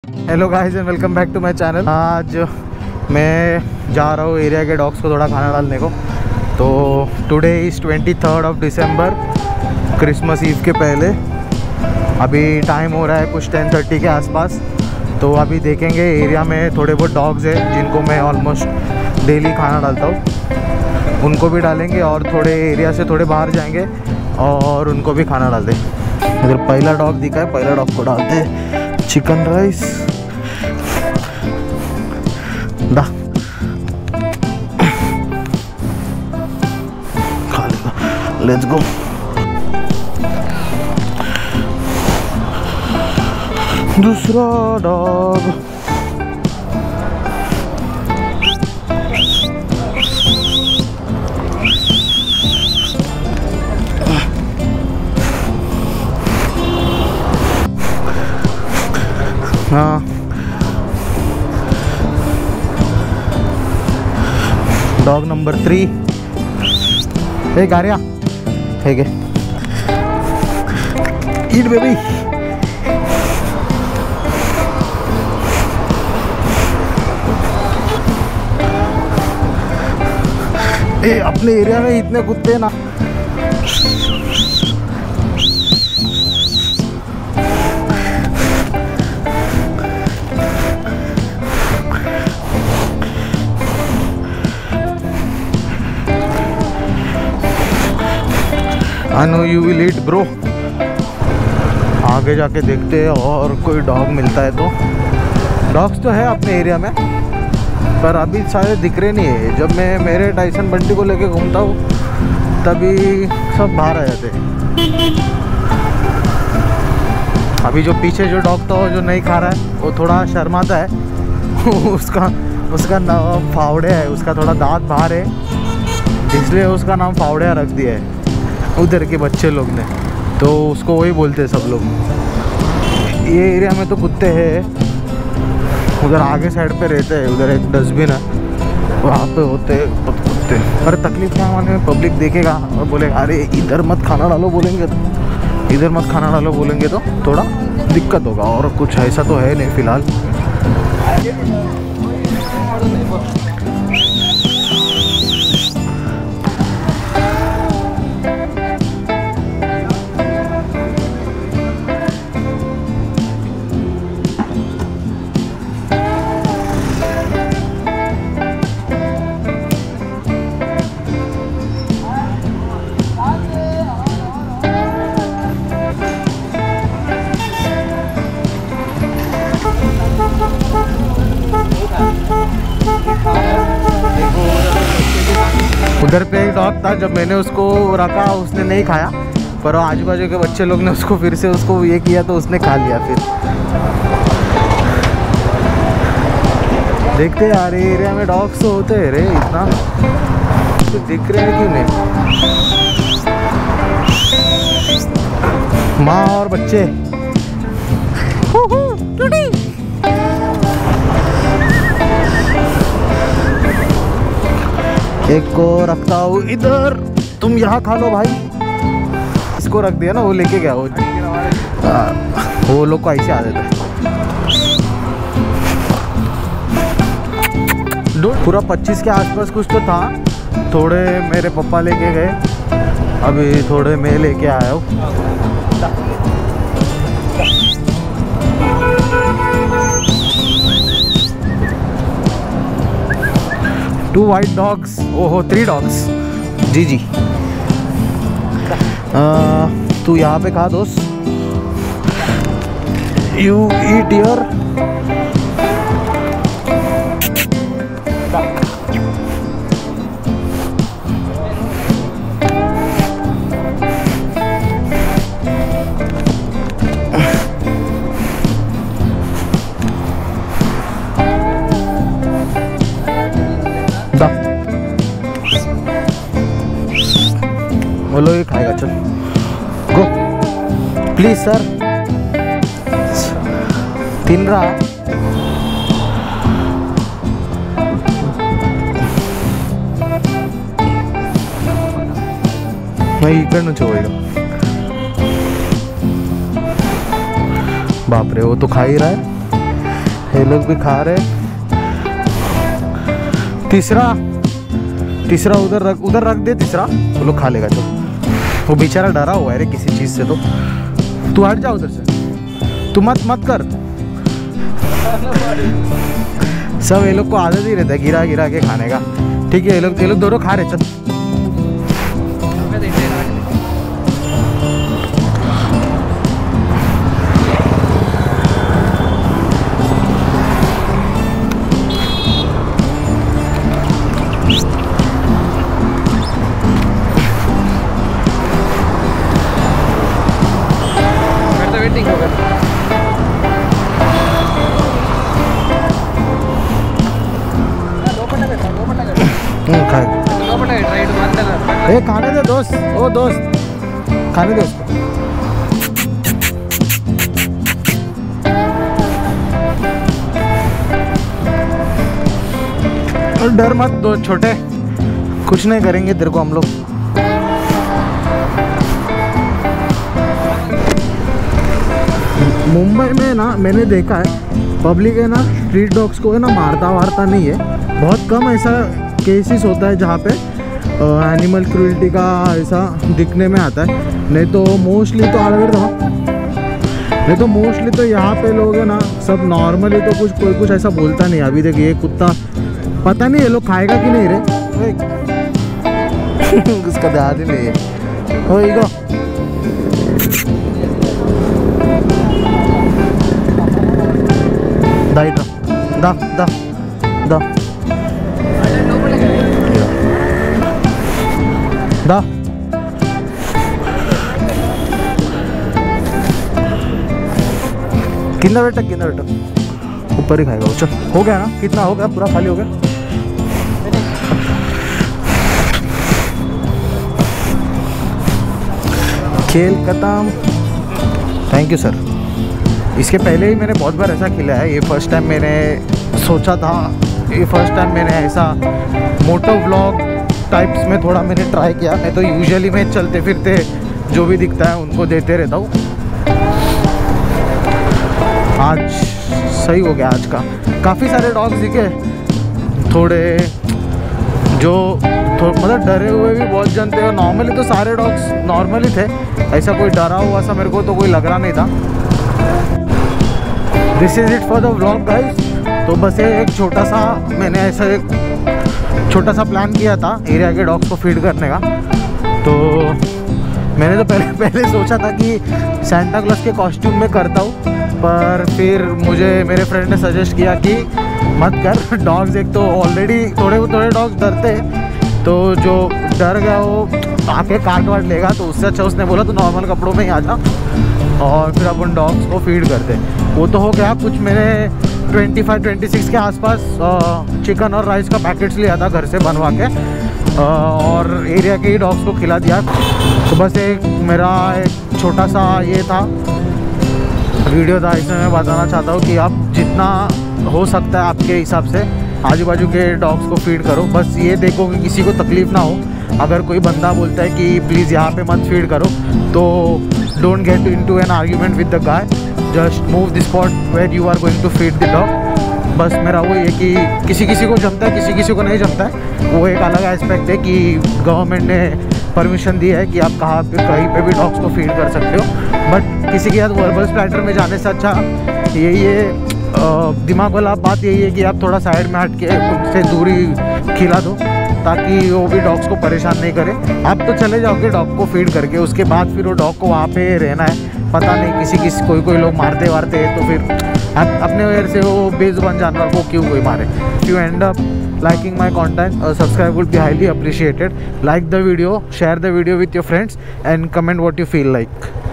Hello guys and welcome back to my channel. आज मैं जा रहा हूँ एरिया के डॉग्स को थोड़ा खाना डालने को। तो today is 23 of December, Christmas eve के पहले। अभी टाइम हो रहा है कुछ 10:30 के आसपास। तो अभी देखेंगे एरिया में थोड़े बहुत डॉग्स हैं जिनको मैं ऑलमोस्ट डेली खाना डालता हूँ, उनको भी डालेंगे और थोड़े एरिया से थोड़े बाहर जाएंगे और उनको भी खाना डाल दें। इधर पहला डॉग दिखा है, पहला डॉग को डालते हैं चिकन राइस। दा खा लेगा, लेट्स गो। दूसरा डॉग हाँ, डॉग नंबर 3। हे गारिया, हे गे ईट बेबी। ए अपने एरिया में इतने कुत्ते ना। I know you will eat bro। आगे जाके देखते हैं और कोई डॉग मिलता है तो। डॉग्स तो है अपने एरिया में पर अभी शायद दिख रहे नहीं है। जब मैं मेरे टाइसन बंटी को लेके घूमता हूँ तभी सब बाहर आ जाते हैं। अभी जो पीछे जो डॉग था जो नहीं खा रहा है वो थोड़ा शर्माता है। उसका नाम फावड़े है, उसका थोड़ा दांत बाहर है इसलिए उसका नाम फावड़िया रख दिया है उधर के बच्चे लोग ने, तो उसको वही बोलते हैं सब लोग। ये एरिया में तो कुत्ते हैं, उधर आगे साइड पे रहते हैं, उधर एक डस्टबिन है वहाँ पे होते हैं कुत्ते। पर तकलीफ क्या माने पब्लिक देखेगा और बोलेगा अरे इधर मत खाना डालो बोलेंगे तो, इधर मत खाना डालो बोलेंगे तो थोड़ा दिक्कत होगा। और कुछ ऐसा तो है नहीं फ़िलहाल। उधर पे एक डॉग था, जब मैंने उसको रखा उसने नहीं खाया, पर आजू बाजू के बच्चे लोग ने उसको फिर से उसको ये किया तो उसने खा लिया। फिर देखते यार एरिया में डॉग्स तो होते हैं रे, इतना तो दिख रहे हैं क्यों नहीं। माँ और बच्चे एक को रखता हूँ इधर, तुम यहाँ खा लो भाई। इसको रख दिया ना, वो लेके गया वो लोग को ऐसे आ जाता है। पूरा 25 के आसपास कुछ तो था, थोड़े मेरे पापा लेके गए, अभी थोड़े मैं लेके आया हूँ। 2 white dogs, ओहो 3 dogs। जी जी, तू यहाँ पे खा दोस्त, यू ईट योर। बोलो ये खाएगा, चल गो प्लीज सर। తిన్ రా। ఇక్కడ నుంచి పోయిగా। बाप रे, वो तो खा ही रहा है। ये लोग भी खा रहे। तीसरा उधर रख दे, तीसरा वो लोग खा लेगा। तो वो बेचारा डरा हुआ है रे किसी चीज़ से। तो तू हट जा उधर से, तू मत कर। सब ये लोग को आदत ही रहता है गिरा गिरा के खाने का। ठीक है, ये लोग दोनों खा रहे। चल खाने दे दोस्त, ओ दोस्त खाने दे उसको। और डर मत दो छोटे, कुछ नहीं करेंगे तेरे को हम लोग। मुंबई में ना मैंने देखा है पब्लिक है ना स्ट्रीट डॉग्स को है ना मारता वारता नहीं है। बहुत कम ऐसा केसेस होता है जहाँ पे एनिमल क्रूएल्टी का ऐसा दिखने में आता है। नहीं तो मोस्टली तो यहाँ पे लोग है ना सब नॉर्मली तो कोई कुछ ऐसा बोलता नहीं। अभी देखिए ये कुत्ता पता नहीं ये लोग खाएगा कि नहीं रे। उसका ध्यान ही नहीं है। हो इगो दाई दा दा दा दा कितना बेटा ऊपर ही खाएगा वो। चल हो गया ना, कितना हो गया, पूरा खाली हो गया। खेल खत्म। Thank you sir. इसके पहले ही मैंने बहुत बार ऐसा खेला है। ये फर्स्ट टाइम मैंने सोचा था, ये फर्स्ट टाइम मैंने ऐसा मोटो व्लॉग टाइप्स में थोड़ा मैंने ट्राई किया। मैं तो यूजुअली मैं चलते फिरते जो भी दिखता है उनको देते रहता हूँ। आज सही हो गया। आज का काफ़ी सारे डॉग्स दिखे, थोड़े जो मतलब डरे हुए भी बहुत जन थे। नॉर्मली तो सारे डॉग्स नॉर्मली थे, ऐसा कोई डरा हुआ सा मेरे को तो कोई लग रहा नहीं था। This is it for the vlog guys. तो बस एक छोटा सा मैंने ऐसा एक छोटा सा प्लान किया था एरिया के डॉग्स को फीड करने का। तो मैंने तो पहले सोचा था कि सैंटा क्लॉज के कॉस्ट्यूम में करता हूँ, पर फिर मुझे मेरे फ्रेंड ने सजेस्ट किया कि मत कर। डॉग्स एक तो ऑलरेडी थोड़े डॉग्स डरते, तो जो डर गया वो आके काट वाट लेगा। तो उससे अच्छा उसने बोला तो नॉर्मल कपड़ों में ही आ जा और फिर अपन डॉग्स को फीड करते। वो तो हो गया। कुछ मैंने 25-26 के आसपास चिकन और राइस का पैकेट्स लिया था घर से बनवा के, और एरिया के ही डॉग्स को खिला दिया। तो बस एक मेरा एक छोटा सा ये था वीडियो था, इसमें मैं बताना चाहता हूँ कि आप जितना हो सकता है आपके हिसाब से आजू बाजू के डॉग्स को फीड करो। बस ये देखो कि किसी को तकलीफ़ ना हो। अगर कोई बंदा बोलता है कि प्लीज़ यहाँ पे मत फीड करो, तो don't get into an argument with the guy, just move the spot where you are going to feed the dog. बस मेरा वो ये कि किसी को जमता है, किसी को नहीं जमता है। वो एक अलग एस्पेक्ट है कि गवर्नमेंट ने परमिशन दी है कि आप कहीं पे भी डॉग्स को फीड कर सकते हो। बट किसी के साथ वर्बल स्प्लैटर में जाने से अच्छा ये दिमाग वाला बात यही है कि आप थोड़ा साइड में हट के उनसे दूरी खिला दो, ताकि वो भी डॉग्स को परेशान नहीं करे। आप तो चले जाओगे डॉग को फीड करके, उसके बाद फिर वो डॉग को वहाँ पे रहना है। पता नहीं किसी कोई लोग मारते वारते हैं, तो फिर अपने वजह से वो बेजुबान जानवर को क्यों कोई मारे। You end up liking my content, subscribe would be highly appreciated. Like the video, share the video with your friends and comment what you feel like.